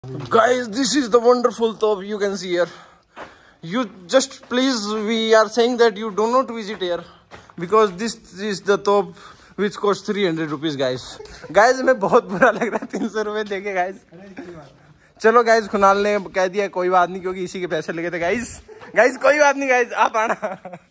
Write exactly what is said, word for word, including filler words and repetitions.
Guys, this is the wonderful top you can see here. You just please, we are saying that you do not visit here because this is the top which costs three hundred rupees guys. Guys, मैं बहुत बुरा लग रहा है तीन सौ रुपए देके guys. चलो guys, खुनाल ने कह दिया कोई बात नहीं क्योंकि इसी के पैसे लगे थे guys. Guys कोई बात नहीं guys, आप आना.